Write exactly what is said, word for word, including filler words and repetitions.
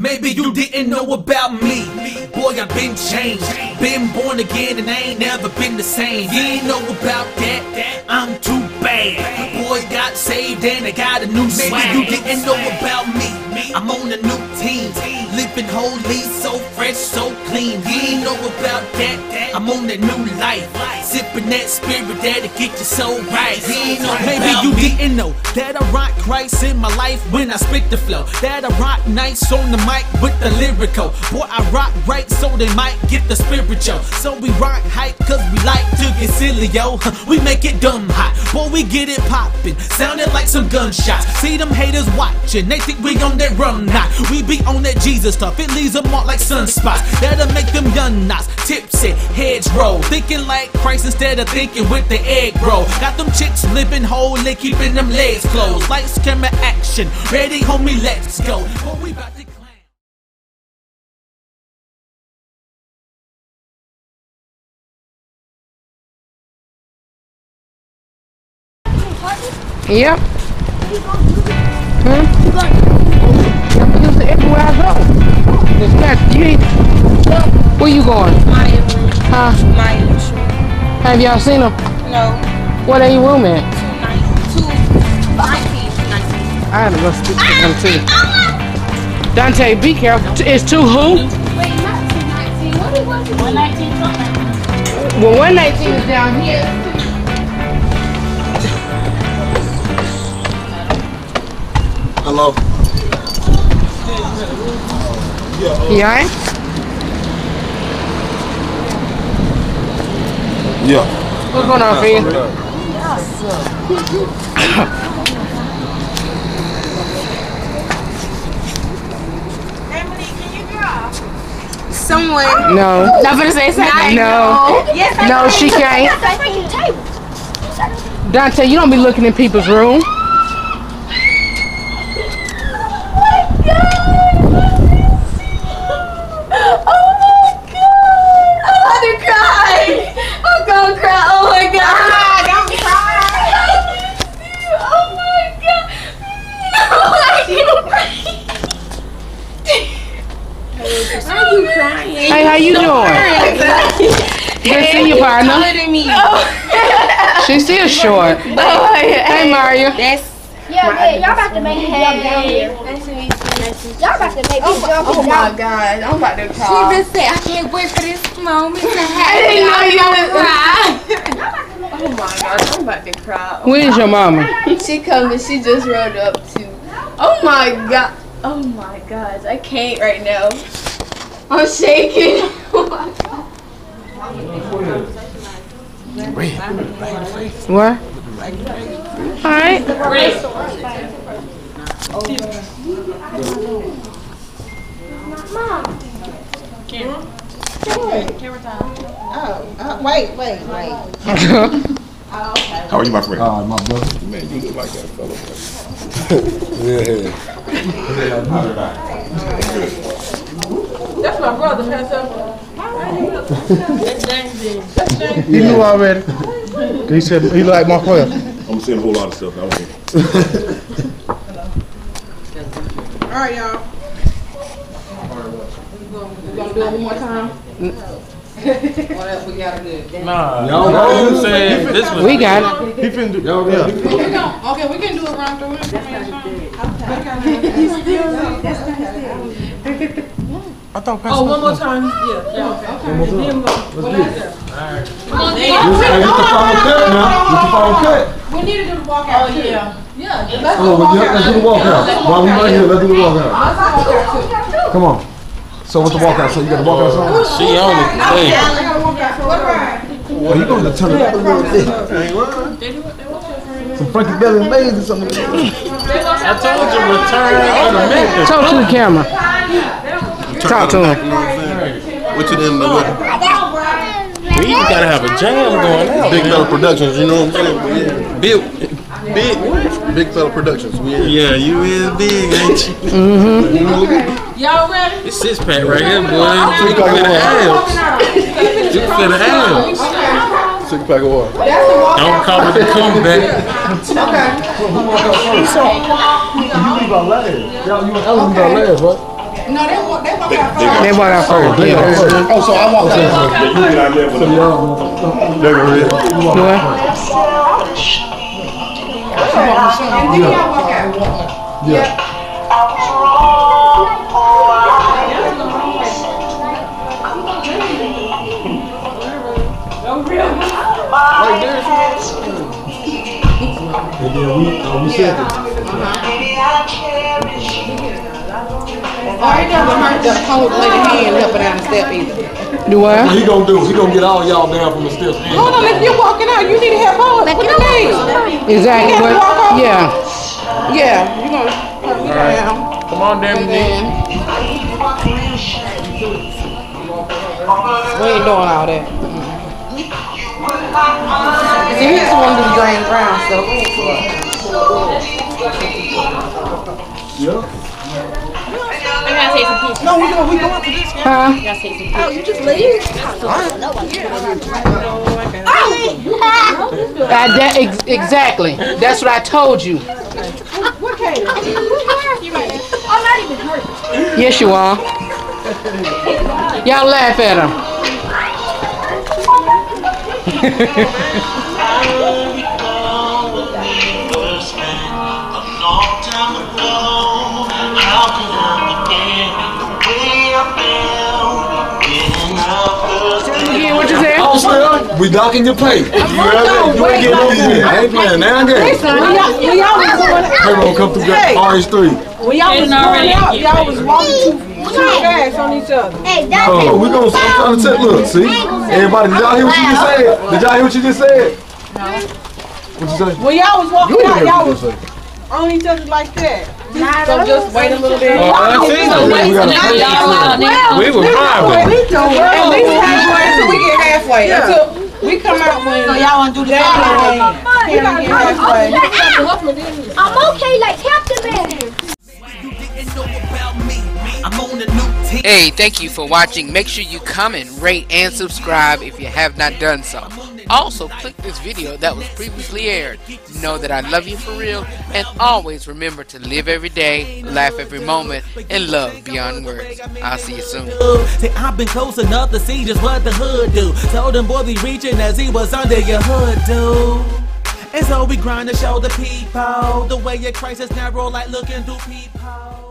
Maybe you didn't know about me. Boy, I've been changed, been born again, and I ain't never been the same. You ain't know about that, I'm too bad. Boy, got saved and I got a new swag. Maybe you didn't know about me. I'm on a new team, living holy, so fresh, so clean. You ain't know about that, I'm on that new life, sipping that spirit that'll get you so right. You ain't know Maybe you me. didn't know that I rock Christ in my life when I spit the flow. That I rock nice on the mic with the lyrical. Boy, I rock right so they might get the spiritual. So we rock hype cause we like to get silly, yo. We make it dumb hot, boy, we get it poppin', sounding like some gunshots. See them haters watching, they think we on that run knot. We be on that Jesus stuff, it leaves them all like sunspots. That'll make them young knots tipsy, heads roll, thinking like Christ instead of thinking with the egg roll. Got them chicks living holy, keeping them legs closed. Lights, camera, action, ready homie, let's go. Boy, we about to Yep. Hmm? I'm used to everywhere I go. It's not you. Where you going? Maya. Huh? Maya. Have y'all seen them? No. What are you room at? two nineteen. I had to go speak to them too. Dante, be careful. It's two who? Wait, not two nineteen. What was it? one nineteen something. Well, one nineteen is down here. Hello. You alright? Yeah. What's going on for you? Emily, can you draw? Someone. No. Not gonna say something. No. Yes, I No, she can't. Dante, you don't be looking in people's room. Hey, how you doing? Good to see you, partner. Me. She's still short. Oh, hey, Mario. That's yeah, yeah, y'all about to make me jump down here. Y'all about to make me jump down. Oh my God, I'm about to cry. She just said, I can't wait for this moment to happen. I didn't know you would cry. Oh my gosh, I'm about to cry. Oh, Where's your mama? She coming, she just rode up to. Oh my God. Oh my gosh, I can't right now. I'm shaking. Oh my God. What? All right. Mom. Camera. Camera time. Oh, uh, wait, wait, wait. Oh, okay. How are you, my friend? Uh, my brother. Man, you look like that fellow. Yeah. That's my brother, Pastor. That's James. That's James. He knew already. He said he liked my player. I'm saying a whole lot of stuff. I don't know. All right, y'all. We're gonna do it one more time. What else we gotta do? Nah, y'all know what I'm saying? This was We got it. He finna do. Yeah. We gonna, okay, we can do it round through. I thought Pastor. Oh, one more time. Yeah. Yeah. Okay. Okay. Let's get it. Alright. Come on, Hey, get the final cut now. Get the final cut. we need to do the walkout. Oh yeah. Yeah. Let's do Oh, the well, walkout. yeah, let's do the walkout. While we right here, let's do the walkout. Let's do the walkout too. Come on. So what's the walkout? So you got the walkout song? she on it. Hey. Well, you gonna turn it up a little bit. Some Frankie Belly and Maze or something. I told you return on the method. Talk to the camera. Talk to him. What you didn't know? We even gotta have a jam going out. Big Fella Productions, you know what I'm saying? Big, big, Big Fella Productions. We in. Yeah, you is big, ain't you? Mm-hmm. Y'all ready? This six pack right here, boy. You can feel the abs. You can feel the abs. Six pack of water. Don't call it a comeback. Okay. You leave our last. Y'all, you and Ellen leave our last, right? No, they walk. They walk out first. They walk out first. They Yeah. go first. Oh, so I walked out. Yeah, you get out there with them. They go ahead. You walk What? out first. And then y'all walk out. Yeah. And then we, uh, we said that. Oh, it doesn't hurt to hold the lady hand and help her down the step either. Do what? What he gonna do? He gonna get all y'all down from the steps. Hold on, if you're walking out, you need to help her. Put your knees. Exactly You have what? to walk over. Yeah. Yeah, you're gonna help me down. Come on, damn And it. then we ain't doing all that. See, he just wanted to do the James Brown stuff. Yeah. I gotta take some pictures. No, we go, we go up to this. Huh? I gotta take some pictures. Oh, you just leave? Uh, that ex exactly. That's what I told you. What came? I'm not even hurt. Yes, you are. Y'all laugh at him. Again, what you say? Oh, sir, we docking your plate. You ready? You ain't getting no food. I ain't playing now. Game. We y'all we y'all was going Hey, gonna come through that R H three. when y'all was going out, y'all was walking too, too fast on each other. Hey, that's Oh, we gonna start trying to tell. Look, see? Everybody, did y'all hear what you just said? Did y'all hear what you just said? What you say? When y'all was walking You out, ain't y'all hear was what you say. on each other like that. So just wait a little bit. Oh, I seen We them. gotta- We were At driving. least halfway until we get halfway. Until we come out when so y'all want to do the same thing. Can we get halfway? I'm okay, like Captain Man. You didn't know about me. I'm on a new team. Hey, thank you for watching. Make sure you comment, rate, and subscribe if you have not done so. Also, click this video that was previously aired. Know that I love you for real, and always remember to live every day, laugh every moment, and love beyond words. I'll see you soon. Say, I've been close enough to see just what the hood do. Told them boy be reaching as he was under your hood, dude. And so we grind to show the people the way your Christ is narrow like looking through people.